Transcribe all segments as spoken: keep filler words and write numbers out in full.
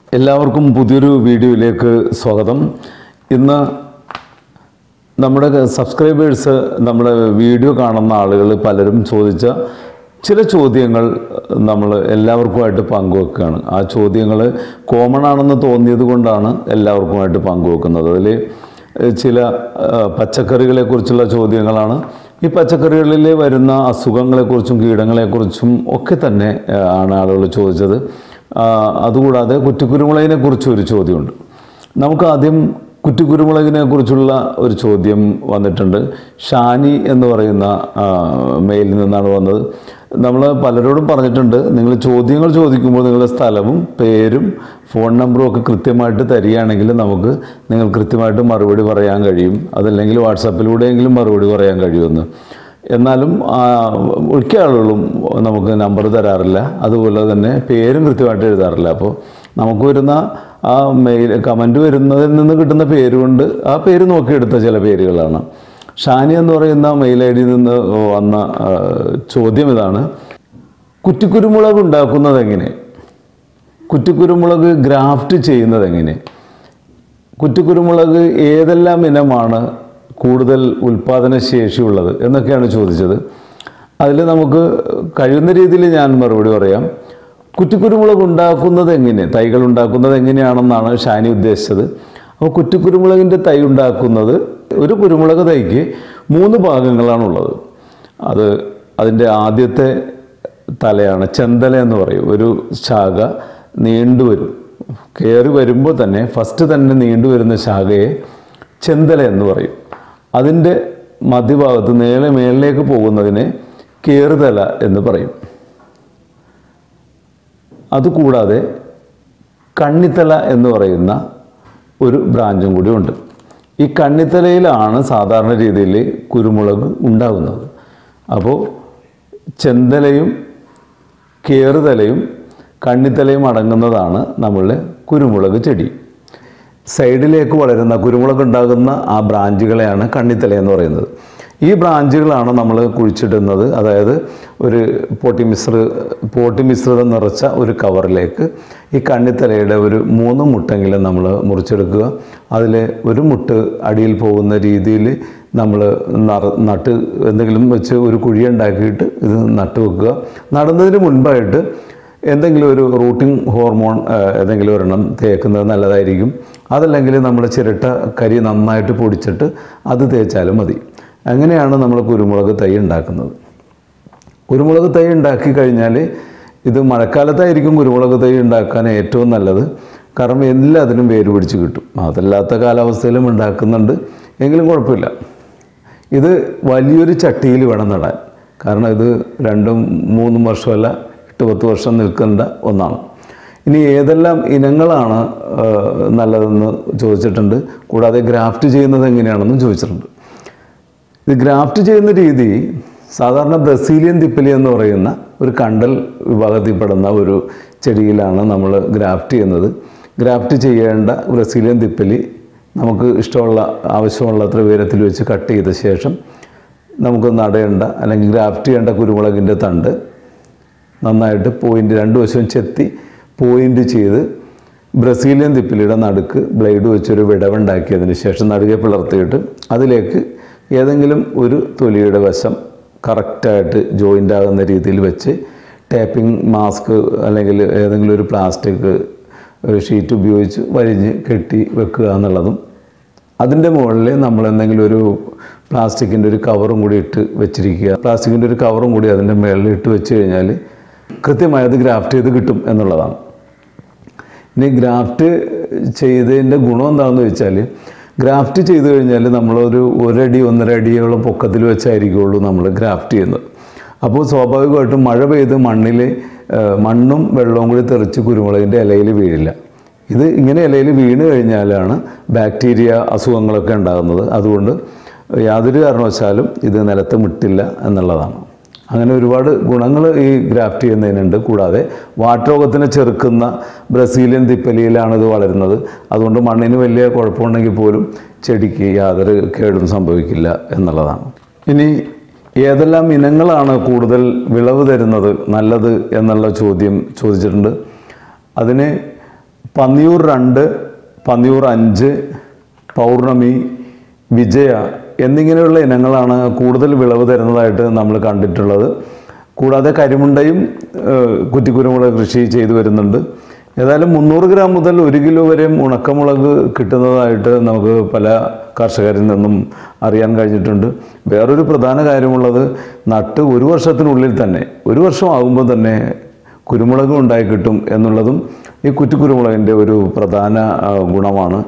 എല്ലാവർക്കും പുതിയൊരു വീഡിയോയിലേക്ക് സ്വാഗതം. ഇന്ന് നമ്മുടെ സബ്സ്ക്രൈബേഴ്സ് നമ്മുടെ വീഡിയോ കാണുന്ന ആളുകൾ പലരും ചോദിച്ച ചില ചോദ്യങ്ങൾ നമ്മൾ എല്ലാവർക്കുമായിട്ട് പങ്കുവെക്കുകയാണ്. ആ ചോദ്യങ്ങൾ കോമൺ ആണെന്ന് തോന്നിയത് കൊണ്ടാണ് എല്ലാവർക്കുമായിട്ട് പങ്കുവെക്കുന്നത്. അതിൽ ചില പച്ചക്കറികളെക്കുറിച്ചുള്ള ചോദ്യങ്ങളാണ്. ഈ പച്ചക്കറികളിൽ വരുന്ന അസുഖങ്ങളെക്കുറിച്ചും കീടങ്ങളെക്കുറിച്ചും ഒക്കെ തന്നെ ആണ് ആളുകൾ ചോദിച്ചത്. അതുകൂടാതെ കുറ്റിക്കുരുമുളകിനെ കുറിച്ച് ഒരു ചോദ്യമുണ്ട്. നമുക്ക് ആദ്യം കുറ്റിക്കുരുമുളകിനെ കുറിച്ചുള്ള ഒരു ചോദ്യം വന്നിട്ടുണ്ട്. ഷാനി എന്ന് പറയുന്ന മെയിലിൽ നിന്നാണ് വന്നത്. നമ്മൾ പലരോടും പറഞ്ഞിട്ടുണ്ട്, നിങ്ങൾ ചോദ്യങ്ങൾ ചോദിക്കുമ്പോൾ നിങ്ങളുടെ സ്ഥലവും പേരും ഫോൺ നമ്പറും ഒക്കെ കൃത്യമായിട്ട് തരികയാണെങ്കിൽ നമുക്ക് നിങ്ങൾ കൃത്യമായിട്ട് മറുപടി പറയാൻ കഴിയും. അതല്ലെങ്കിൽ വാട്സാപ്പിലൂടെയെങ്കിലും മറുപടി പറയാൻ കഴിയുമെന്ന്. എന്നാലും മിക്ക ആളുകളും നമുക്ക് നമ്പർ തരാറില്ല, അതുപോലെ തന്നെ പേരും കൃത്യമായിട്ട് എഴുതാറില്ല. അപ്പോൾ നമുക്ക് വരുന്ന ആ മെയിൽ കമൻറ്റ് വരുന്നതിൽ നിന്ന് കിട്ടുന്ന പേരുകൊണ്ട് ആ പേര് നോക്കിയെടുത്ത ചില പേരുകളാണ്. ഷാനി എന്ന് പറയുന്ന മെയിൽ ഐ ഡിയിൽ നിന്ന് വന്ന ചോദ്യം ഇതാണ്: കുറ്റിക്കുരുമുളക് ഉണ്ടാക്കുന്നത് എങ്ങനെ? കുറ്റിക്കുരുമുളക് ഗ്രാഫ്റ്റ് ചെയ്യുന്നത് എങ്ങനെ? കുറ്റിക്കുരുമുളക് ഏതെല്ലാം ഇനമാണ് കൂടുതൽ ഉൽപ്പാദനശേഷിയുള്ളത് എന്നൊക്കെയാണ് ചോദിച്ചത്. അതിൽ നമുക്ക് കഴിയുന്ന രീതിയിൽ ഞാൻ മറുപടി പറയാം. കുറ്റിക്കുരുമുളക് ഉണ്ടാക്കുന്നത് എങ്ങനെ, തൈകൾ ഉണ്ടാക്കുന്നത് എങ്ങനെയാണെന്നാണ് ഷാനി ഉദ്ദേശിച്ചത്. അപ്പോൾ കുറ്റിക്കുരുമുളകിൻ്റെ തൈ ഉണ്ടാക്കുന്നത്, ഒരു കുരുമുളക് തൈക്ക് മൂന്ന് ഭാഗങ്ങളാണുള്ളത്. അത് അതിൻ്റെ ആദ്യത്തെ തലയാണ് ചെന്തല എന്ന് പറയും. ഒരു ശാഖ നീണ്ടുവരും. കയറി വരുമ്പോൾ തന്നെ ഫസ്റ്റ് തന്നെ നീണ്ടുവരുന്ന ശാഖയെ ചെന്തല എന്ന് പറയും. അതിൻ്റെ മധ്യഭാഗത്ത് നേരെ മേളിലേക്ക് പോകുന്നതിനെ കേറുതല എന്ന് പറയും. അതുകൂടാതെ കണ്ണിത്തല എന്ന് പറയുന്ന ഒരു ബ്രാഞ്ചും കൂടി ഉണ്ട്. ഈ കണ്ണിത്തലയിലാണ് സാധാരണ രീതിയിൽ കുരുമുളക് ഉണ്ടാകുന്നത്. അപ്പോൾ ചെന്തലയും കേറുതലയും കണ്ണിത്തലയും അടങ്ങുന്നതാണ് നമ്മളുടെ കുരുമുളക് ചെടി. സൈഡിലേക്ക് വളരുന്ന കുരുമുളക് ഉണ്ടാകുന്ന ആ ബ്രാഞ്ചുകളെയാണ് കണ്ണിത്തല എന്ന് പറയുന്നത്. ഈ ബ്രാഞ്ചുകളാണ് നമ്മൾ കുഴിച്ചിടുന്നത്. അതായത് ഒരു പോട്ടി മിശ്ര പോട്ടി മിശ്രിതം നിറച്ച ഒരു കവറിലേക്ക് ഈ കണ്ണിത്തലയുടെ ഒരു മൂന്ന് മുട്ടെങ്കിലും നമ്മൾ മുറിച്ചെടുക്കുക. അതിൽ ഒരു മുട്ട് അടിയിൽ പോകുന്ന രീതിയിൽ നമ്മൾ നറ നട്ട് എന്തെങ്കിലും വെച്ച് ഒരു കുഴി ഉണ്ടാക്കിയിട്ട് ഇത് നട്ട് വെക്കുക. നടുന്നതിന് മുൻപായിട്ട് എന്തെങ്കിലും ഒരു റൂട്ടിംഗ് ഹോർമോൺ ഏതെങ്കിലും ഒരെണ്ണം തേക്കുന്നത് നല്ലതായിരിക്കും. അതല്ലെങ്കിൽ നമ്മൾ ചിരട്ട കരി നന്നായിട്ട് പൊടിച്ചിട്ട് അത് തേച്ചാലും മതി. അങ്ങനെയാണ് നമ്മൾ കുരുമുളക് തൈ ഉണ്ടാക്കുന്നത്. കുരുമുളക് തൈ ഉണ്ടാക്കി കഴിഞ്ഞാൽ ഇത് മഴക്കാലത്തായിരിക്കും കുരുമുളക് തൈ ഉണ്ടാക്കാൻ ഏറ്റവും നല്ലത്. കാരണം എല്ലാത്തിനും വേര് പിടിച്ച് കിട്ടും. അതല്ലാത്ത കാലാവസ്ഥയിലും ഉണ്ടാക്കുന്നുണ്ട്, എങ്കിലും കുഴപ്പമില്ല. ഇത് വലിയൊരു ചട്ടിയിൽ വേണം നടാൻ. കാരണം ഇത് രണ്ടും മൂന്നും വർഷമല്ല, എട്ട് പത്ത് വർഷം നിൽക്കേണ്ട ഒന്നാണ്. ഇനി ഏതെല്ലാം ഇനങ്ങളാണ് നല്ലതെന്ന് ചോദിച്ചിട്ടുണ്ട്. കൂടാതെ ഗ്രാഫ്റ്റ് ചെയ്യുന്നത് എങ്ങനെയാണെന്നും ചോദിച്ചിട്ടുണ്ട്. ഇത് ഗ്രാഫ്റ്റ് ചെയ്യുന്ന രീതി സാധാരണ ബ്രസീലിയൻ തിപ്പലി എന്ന് പറയുന്ന ഒരു കണ്ടൽ വിഭാഗത്തിൽപ്പെടുന്ന ഒരു ചെടിയിലാണ് നമ്മൾ ഗ്രാഫ്റ്റ് ചെയ്യുന്നത്. ഗ്രാഫ്റ്റ് ചെയ്യേണ്ട ബ്രസീലിയൻ തിപ്പലി നമുക്ക് ഇഷ്ടമുള്ള ആവശ്യമുള്ളത്ര ഉയരത്തിൽ വെച്ച് കട്ട് ചെയ്ത ശേഷം നമുക്ക് നടേണ്ട അല്ലെങ്കിൽ ഗ്രാഫ്റ്റ് ചെയ്യേണ്ട കുരുമുളകിൻ്റെ തണ്ട് നന്നായിട്ട് പോയിൻ്റ് രണ്ട് വശവും ചെത്തി പോയിൻ്റ് ചെയ്ത് ബ്രസീലിയൻ തിപ്പിലിയുടെ നടുക്ക് ബ്ലേഡ് വെച്ചൊരു വിടവുണ്ടാക്കിയതിന് ശേഷം നടുകെ പിളർത്തിയിട്ട് അതിലേക്ക് ഏതെങ്കിലും ഒരു തൊലിയുടെ വശം കറക്റ്റായിട്ട് ജോയിൻ്റ് ആകുന്ന രീതിയിൽ വെച്ച് ടേപ്പിംഗ് മാസ്ക് അല്ലെങ്കിൽ ഏതെങ്കിലും ഒരു പ്ലാസ്റ്റിക് ഷീറ്റ് ഉപയോഗിച്ച് വരിഞ്ഞ് കെട്ടി വെക്കുക എന്നുള്ളതും, അതിൻ്റെ മുകളിൽ നമ്മൾ എന്തെങ്കിലും ഒരു പ്ലാസ്റ്റിക്കിൻ്റെ ഒരു കവറും കൂടി ഇട്ട് വെച്ചിരിക്കുക. പ്ലാസ്റ്റിക്കിൻ്റെ ഒരു കവറും കൂടി അതിൻ്റെ മുകളിൽ ഇട്ട് വെച്ച് കഴിഞ്ഞാൽ കൃത്യമായത് ഗ്രാഫ്റ്റ് ചെയ്ത് കിട്ടും എന്നുള്ളതാണ്. ഇനി ഗ്രാഫ്റ്റ് ചെയ്തതിൻ്റെ ഗുണം എന്താണെന്ന് വെച്ചാൽ, ഗ്രാഫ്റ്റ് ചെയ്ത് കഴിഞ്ഞാൽ നമ്മളൊരു ഒരടി ഒന്നര അടിയോളം പൊക്കത്തിൽ വെച്ചായിരിക്കുള്ളൂ നമ്മൾ ഗ്രാഫ്റ്റ് ചെയ്യുന്നത്. അപ്പോൾ സ്വാഭാവികമായിട്ടും മഴ പെയ്ത് മണ്ണിൽ മണ്ണും വെള്ളവും കൂടി തെറിച്ച് കുരുമുളകിൻ്റെ ഇലയിൽ വീഴില്ല. ഇത് ഇങ്ങനെ ഇലയിൽ വീണ് കഴിഞ്ഞാലാണ് ബാക്ടീരിയ അസുഖങ്ങളൊക്കെ ഉണ്ടാകുന്നത്. അതുകൊണ്ട് യാതൊരു കാരണവശാലും ഇത് നിലത്ത് മുട്ടില്ല എന്നുള്ളതാണ്. അങ്ങനെ ഒരുപാട് ഗുണങ്ങൾ ഈ ഗ്രാഫ്റ്റ് ചെയ്യുന്നതിനുണ്ട്. കൂടാതെ വാട്ടരോഗത്തിനെ ചെറുക്കുന്ന ബ്രസീലിയൻ തിപ്പലിയിലാണ് ഇത് വളരുന്നത്. അതുകൊണ്ട് മണ്ണിന് വലിയ കുഴപ്പമുണ്ടെങ്കിൽ പോലും ചെടിക്ക് യാതൊരു കേടും സംഭവിക്കില്ല എന്നുള്ളതാണ്. ഇനി ഏതെല്ലാം ഇനങ്ങളാണ് കൂടുതൽ വിളവ് തരുന്നത്, നല്ലത് എന്നുള്ള ചോദ്യം ചോദിച്ചിട്ടുണ്ട്. അതിന് പന്നിയൂർ രണ്ട്, പന്നിയൂർ അഞ്ച്, പൗർണമി, വിജയ എന്നിങ്ങനെയുള്ള ഇനങ്ങളാണ് കൂടുതൽ വിളവ് തരുന്നതായിട്ട് നമ്മൾ കണ്ടിട്ടുള്ളത്. കൂടാതെ കരിമുണ്ടയും കുറ്റിക്കുരുമുളക് കൃഷി ചെയ്തു വരുന്നുണ്ട്. ഏതായാലും മുന്നൂറ് ഗ്രാം മുതൽ ഒരു കിലോ വരെയും ഉണക്കമുളക് കിട്ടുന്നതായിട്ട് നമുക്ക് പല കർഷകരിൽ നിന്നും അറിയാൻ കഴിഞ്ഞിട്ടുണ്ട്. വേറൊരു പ്രധാന കാര്യമുള്ളത്, നട്ട് ഒരു വർഷത്തിനുള്ളിൽ തന്നെ, ഒരു വർഷം ആകുമ്പോൾ തന്നെ കുരുമുളക് ഉണ്ടായി കിട്ടും എന്നുള്ളതും ഈ കുറ്റിക്കുരുമുളകിൻ്റെ ഒരു പ്രധാന ഗുണമാണ്.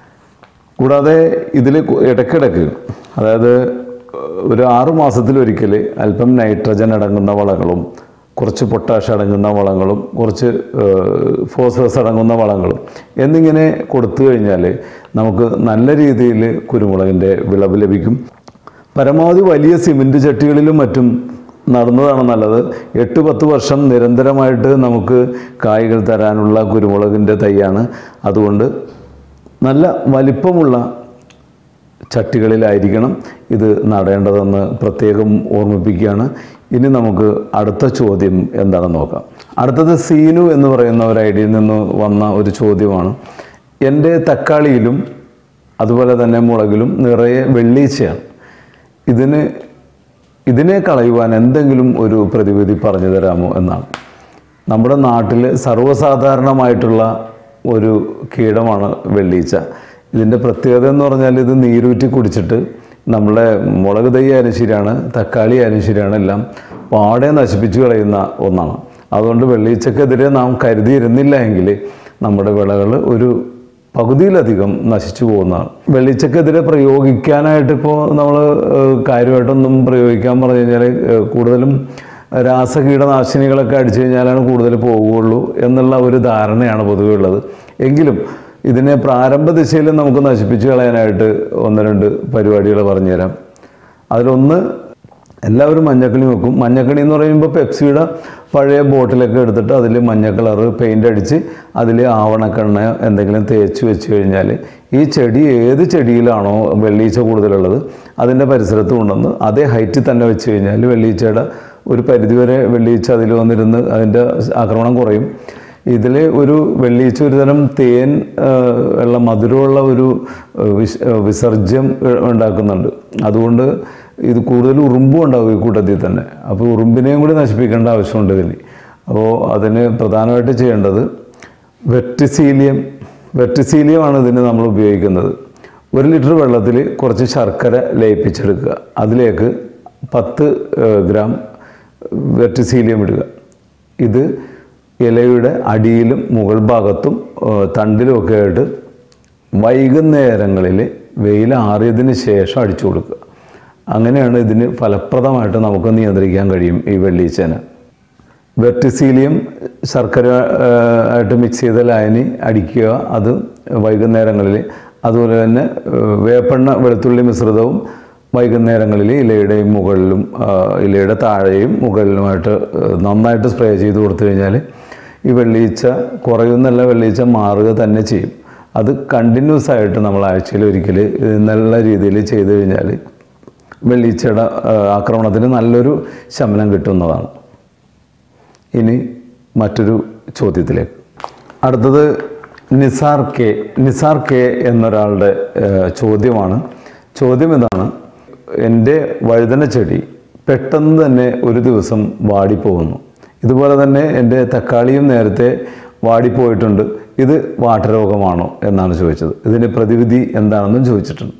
കൂടാതെ ഇതിൽ ഇടയ്ക്കിടയ്ക്ക്, അതായത് ഒരു ആറു മാസത്തിലൊരിക്കൽ അല്പം നൈട്രജൻ അടങ്ങുന്ന വളങ്ങളും കുറച്ച് പൊട്ടാഷ് അടങ്ങുന്ന വളങ്ങളും കുറച്ച് ഫോസ്ഫറസ് അടങ്ങുന്ന വളങ്ങളും എന്നിങ്ങനെ കൊടുത്തു കഴിഞ്ഞാൽ നമുക്ക് നല്ല രീതിയിൽ കുരുമുളകിൻ്റെ വിളവ് ലഭിക്കും. പരമാവധി വലിയ സിമൻറ്റ് ചട്ടികളിലും മറ്റും നടുന്നതാണ് നല്ലത്. എട്ട് പത്ത് വർഷം നിരന്തരമായിട്ട് നമുക്ക് കായ്കൾ തരാനുള്ള കുരുമുളകിൻ്റെ തൈയാണ്. അതുകൊണ്ട് നല്ല വലിപ്പമുള്ള ചട്ടികളിലായിരിക്കണം ഇത് നടേണ്ടതെന്ന് പ്രത്യേകം ഓർമ്മിപ്പിക്കുകയാണ്. ഇനി നമുക്ക് അടുത്ത ചോദ്യം എന്താണെന്ന് നോക്കാം. അടുത്തത് സീനു എന്ന് പറയുന്ന ഒരു ഐഡിയയിൽ നിന്ന് വന്ന ഒരു ചോദ്യമാണ്. എൻ്റെ തക്കാളിയിലും അതുപോലെ തന്നെ മുളകിലും നിറയെ വെള്ളീച്ചയാണ്. ഇതിന് ഇതിനെ കളയുവാൻ എന്തെങ്കിലും ഒരു പ്രതിവിധി പറഞ്ഞു തരാമോ എന്നാണ്. നമ്മുടെ നാട്ടിൽ സർവ്വസാധാരണമായിട്ടുള്ള ഒരു കീടമാണ് വെള്ളീച്ച. ഇതിൻ്റെ പ്രത്യേകത എന്ന് പറഞ്ഞാൽ ഇത് നീരൂറ്റി കുടിച്ചിട്ട് നമ്മളെ മുളക് തൈ ആയാലും ശരിയാണ്, തക്കാളി ആയാലും ശരിയാണ്, എല്ലാം പാടെ നശിപ്പിച്ചു കളയുന്ന ഒന്നാണ്. അതുകൊണ്ട് വെള്ളീച്ചക്കെതിരെ നാം കരുതിയിരുന്നില്ല എങ്കിൽ നമ്മുടെ വിളകൾ ഒരു പകുതിയിലധികം നശിച്ചു പോകുന്നതാണ്. വെള്ളീച്ചക്കെതിരെ പ്രയോഗിക്കാനായിട്ട് ഇപ്പോൾ നമ്മൾ കാര്യമായിട്ടൊന്നും പ്രയോഗിക്കാൻ പറഞ്ഞു കഴിഞ്ഞാൽ കൂടുതലും രാസകീടനാശിനികളൊക്കെ അടിച്ചു കഴിഞ്ഞാലാണ് കൂടുതൽ പോകുകയുള്ളൂ എന്നുള്ള ഒരു ധാരണയാണ് പൊതുവെ ഉള്ളത്. എങ്കിലും ഇതിനെ പ്രാരംഭ ദിശയിൽ നമുക്ക് നശിപ്പിച്ച് കളയാനായിട്ട് ഒന്ന് രണ്ട് പരിപാടികൾ പറഞ്ഞുതരാം. അതിലൊന്ന്, എല്ലാവരും മഞ്ഞക്കണി വെക്കും. മഞ്ഞക്കണി എന്ന് പറയുമ്പോൾ പെപ്സിയുടെ പഴയ ബോട്ടിലൊക്കെ എടുത്തിട്ട് അതിൽ മഞ്ഞ കളറ് പെയിൻ്റ് അടിച്ച് അതിൽ ആവണക്കെണ്ണ എന്തെങ്കിലും തേച്ച് വെച്ച് കഴിഞ്ഞാൽ ഈ ചെടി ഏത് ചെടിയിലാണോ വെള്ളീച്ച കൂടുതലുള്ളത് അതിൻ്റെ പരിസരത്ത് കൊണ്ടുവന്ന് അതേ ഹൈറ്റിൽ തന്നെ വെച്ച് കഴിഞ്ഞാൽ വെള്ളീച്ചയുടെ ഒരു പരിധിവരെ വെള്ളീച്ച അതിൽ വന്നിരുന്ന് അതിൻ്റെ ആക്രമണം കുറയും. ഇതിൽ ഒരു വെള്ളീച്ച ഒരു തരം തേൻ ഉള്ള മധുരമുള്ള ഒരു വിസ് വിസർജ്യം ഉണ്ടാക്കുന്നുണ്ട്. അതുകൊണ്ട് ഇത് കൂടുതൽ ഉറുമ്പും ഉണ്ടാവും ഈ കൂട്ടത്തിൽ തന്നെ. അപ്പോൾ ഉറുമ്പിനെയും കൂടി നശിപ്പിക്കേണ്ട ആവശ്യമുണ്ട് ഇതിൽ. അപ്പോൾ അതിന് പ്രധാനമായിട്ട് ചെയ്യേണ്ടത് വെർട്ടിസീലിയം വെർട്ടിസീലിയമാണ് ഇതിന് നമ്മൾ ഉപയോഗിക്കുന്നത്. ഒരു ലിറ്റർ വെള്ളത്തിൽ കുറച്ച് ശർക്കര ലയിപ്പിച്ചെടുക്കുക. അതിലേക്ക് പത്ത് ഗ്രാം വെർട്ടിസീലിയം ഇടുക. ഇത് ഇലയുടെ അടിയിലും മുകൾ ഭാഗത്തും തണ്ടിലുമൊക്കെ ആയിട്ട് വൈകുന്നേരങ്ങളിൽ വെയിൽ ആറിയതിന് ശേഷം അടിച്ചു കൊടുക്കുക. അങ്ങനെയാണ് ഇതിന് ഫലപ്രദമായിട്ട് നമുക്ക് നിയന്ത്രിക്കാൻ കഴിയും ഈ വെള്ളീച്ചേനെ. വെർട്ടിസീലിയം ശർക്കര ആയിട്ട് മിക്സ് ചെയ്ത ലായനി അടിക്കുക, അത് വൈകുന്നേരങ്ങളിൽ. അതുപോലെ തന്നെ വേപ്പെണ്ണ വെളുത്തുള്ളി മിശ്രിതവും വൈകുന്നേരങ്ങളിൽ ഇലയുടെയും മുകളിലും ഇലയുടെ താഴെയും മുകളിലുമായിട്ട് നന്നായിട്ട് സ്പ്രേ ചെയ്ത് കൊടുത്തു കഴിഞ്ഞാൽ ഈ വെള്ളീച്ച കുറയുന്നല്ല, വെള്ളീച്ച മാറുക തന്നെ ചെയ്യും. അത് കണ്ടിന്യൂസ് ആയിട്ട് നമ്മൾ ആഴ്ചയിൽ ഒരിക്കൽ നല്ല രീതിയിൽ ചെയ്തു കഴിഞ്ഞാൽ വെള്ളീച്ചയുടെ ആക്രമണത്തിന് നല്ലൊരു ശമനം കിട്ടുന്നതാണ്. ഇനി മറ്റൊരു ചോദ്യത്തിലേക്ക്. അടുത്തത് നിസാർ കെ നിസാർ കെ എന്നൊരാളുടെ ചോദ്യമാണ്. ചോദ്യം ഇതാണ്: എൻ്റെ വഴുതന ചെടി പെട്ടെന്ന് തന്നെ ഒരു ദിവസം വാടിപ്പോകുന്നു. ഇതുപോലെ തന്നെ എൻ്റെ തക്കാളിയും നേരത്തെ വാടിപ്പോയിട്ടുണ്ട്. ഇത് വാട്ടരോഗമാണോ എന്നാണ് ചോദിച്ചത്. ഇതിൻ്റെ പ്രതിവിധി എന്താണെന്നും ചോദിച്ചിട്ടുണ്ട്.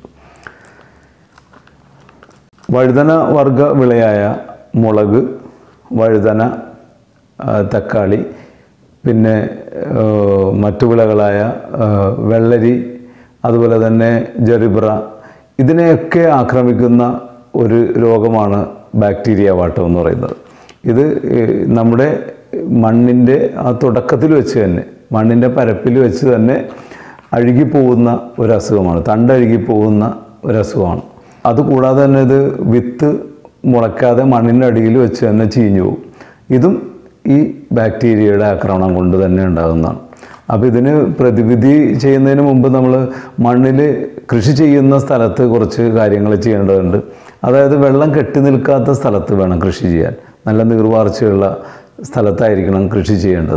വഴുതന വർഗ വിളയായ മുളക്, വഴുതന, തക്കാളി, പിന്നെ മറ്റു വിളകളായ വെള്ളരി, അതുപോലെ തന്നെ ജെറിബ്ര, ഇതിനെയൊക്കെ ആക്രമിക്കുന്ന ഒരു രോഗമാണ് ബാക്ടീരിയ വാട്ടം എന്ന് പറയുന്നത്. ഇത് നമ്മുടെ മണ്ണിൻ്റെ ആ തുടക്കത്തിൽ വെച്ച് തന്നെ, മണ്ണിൻ്റെ പരപ്പിൽ വെച്ച് തന്നെ അഴുകിപ്പോകുന്ന ഒരു അസുഖമാണ്, തണ്ടഴുകിപ്പോകുന്ന ഒരു അസുഖമാണ്. അതുകൂടാതെ തന്നെ ഇത് വിത്ത് മുളയ്ക്കാതെ മണ്ണിൻ്റെ അടിയിൽ വെച്ച് തന്നെ ചീഞ്ഞു പോകും. ഇതും ഈ ബാക്ടീരിയയുടെ ആക്രമണം കൊണ്ട് തന്നെ ഉണ്ടാകുന്നതാണ്. അപ്പോൾ ഇതിന് പ്രതിവിധി ചെയ്യുന്നതിന് മുമ്പ് നമ്മൾ മണ്ണിൽ കൃഷി ചെയ്യുന്ന സ്ഥലത്ത് കുറച്ച് കാര്യങ്ങൾ ചെയ്യേണ്ടതുണ്ട്. അതായത് വെള്ളം കെട്ടി നിൽക്കാത്ത സ്ഥലത്ത് വേണം കൃഷി ചെയ്യാൻ. നല്ല നീർവാർച്ചയുള്ള സ്ഥലത്തായിരിക്കണം കൃഷി ചെയ്യേണ്ടത്.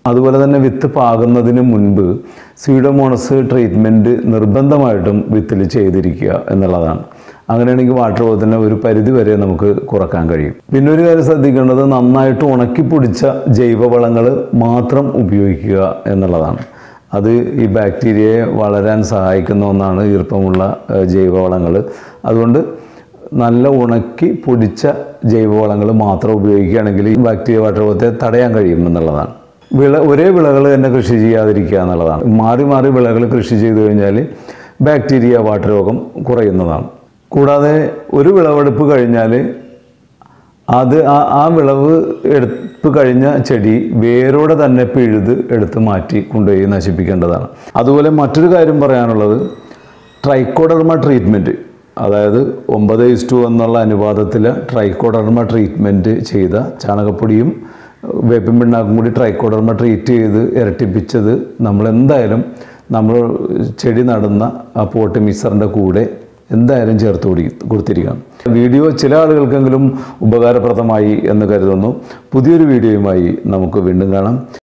അതുപോലെ തന്നെ വിത്ത് പാകുന്നതിന് മുൻപ് സ്യൂഡോമോണസ് ട്രീറ്റ്മെൻറ്റ് നിർബന്ധമായിട്ടും വിത്തിൽ ചെയ്തിരിക്കുക എന്നുള്ളതാണ്. അങ്ങനെയാണെങ്കിൽ വാട്ടർ ലോഗത്തിനെ ഒരു പരിധി വരെ നമുക്ക് കുറക്കാൻ കഴിയും. പിന്നെ ഒരു കാര്യം ശ്രദ്ധിക്കേണ്ടത്, നന്നായിട്ട് ഉണക്കിപ്പൊടിച്ച ജൈവവളങ്ങൾ മാത്രം ഉപയോഗിക്കുക എന്നുള്ളതാണ്. അത് ഈ ബാക്ടീരിയയെ വളരാൻ സഹായിക്കുന്ന ഒന്നാണ് ഈർപ്പമുള്ള ജൈവവളങ്ങൾ. അതുകൊണ്ട് നല്ല ഉണക്കി പൊടിച്ച ജൈവവളങ്ങൾ മാത്രം ഉപയോഗിക്കുകയാണെങ്കിൽ ഈ ബാക്ടീരിയ വാട്ടർ ലോഗത്തെ തടയാൻ കഴിയും എന്നുള്ളതാണ്. വിള ഒരേ വിളകൾ തന്നെ കൃഷി ചെയ്യാതിരിക്കുക എന്നുള്ളതാണ്. മാറി മാറി വിളകൾ കൃഷി ചെയ്തു കഴിഞ്ഞാൽ ബാക്ടീരിയ വാട്ടർ രോഗം കുറയുന്നതാണ്. കൂടാതെ ഒരു വിളവെടുപ്പ് കഴിഞ്ഞാൽ അത് ആ ആ വിളവ് എടുപ്പ് കഴിഞ്ഞ ചെടി വേരോടെ തന്നെ പിഴുത് എടുത്ത് മാറ്റി കൊണ്ടുപോയി നശിപ്പിക്കേണ്ടതാണ്. അതുപോലെ മറ്റൊരു കാര്യം പറയാനുള്ളത്, ട്രൈക്കോഡർമ ട്രീറ്റ്മെൻറ്റ്, അതായത് ഒമ്പത് ഇസ്റ്റു എന്നുള്ള അനുപാതത്തിൽ ട്രൈക്കോഡർമ ട്രീറ്റ്മെൻറ്റ് ചെയ്ത ചാണകപ്പൊടിയും വേപ്പിൻ പിണ്ണാക്കും കൂടി ട്രൈക്കോഡർമ ട്രീറ്റ് ചെയ്ത് ഇരട്ടിപ്പിച്ചത് നമ്മൾ എന്തായാലും നമ്മൾ ചെടി നടുന്ന ആ പോട്ട് മിക്സറിൻ്റെ കൂടെ എന്തായാലും ചേർത്ത് കൊടു കൊടുത്തിരിക്കണം. വീഡിയോ ചില ആളുകൾക്കെങ്കിലും ഉപകാരപ്രദമായി എന്ന് കരുതുന്നു. പുതിയൊരു വീഡിയോയുമായി നമുക്ക് വീണ്ടും കാണാം.